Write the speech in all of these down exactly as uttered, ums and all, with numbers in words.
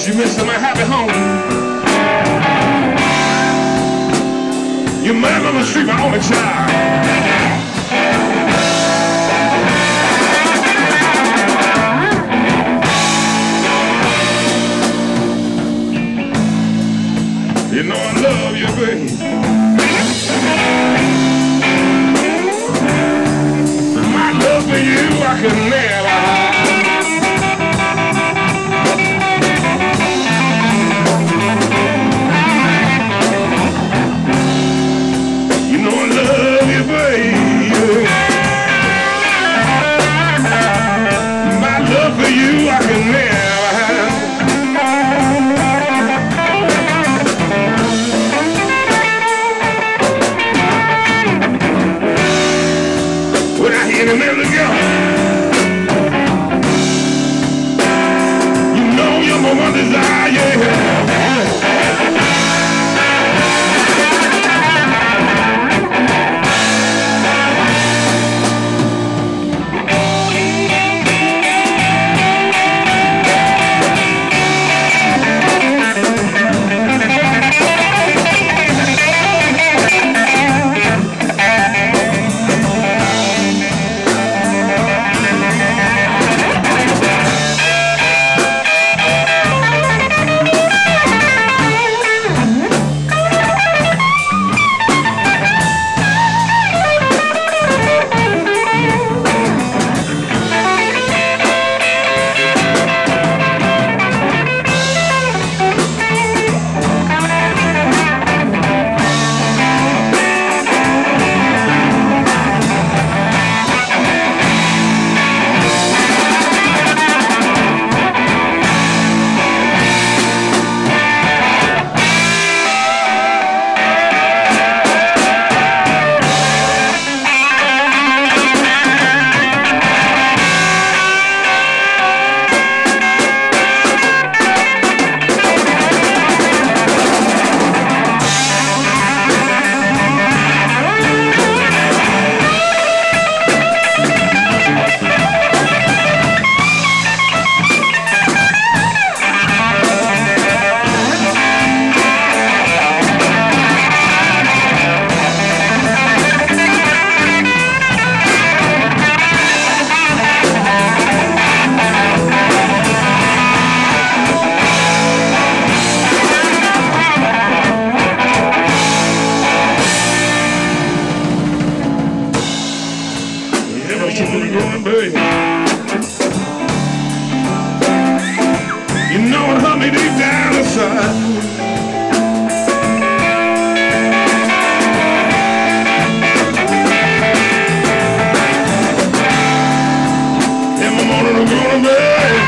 you missing my happy home. You man on the street, my only child. You know I love you, baby. My love for you I can never hide. You know I love you, baby. My love for you I can never hide. In the middle of your, you know you're my one desire, yeah. Baby. You know it hurt me deep down inside. In the morning I'm gonna bed.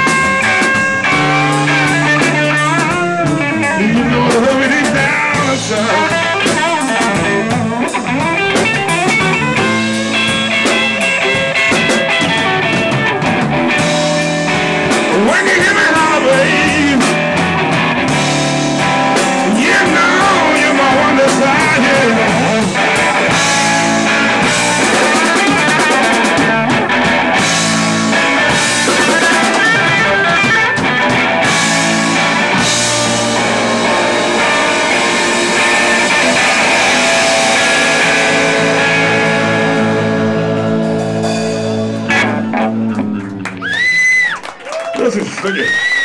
You know it hurt me deep down inside. When you hear me holler, babe, you know you're my one desire. This is singing.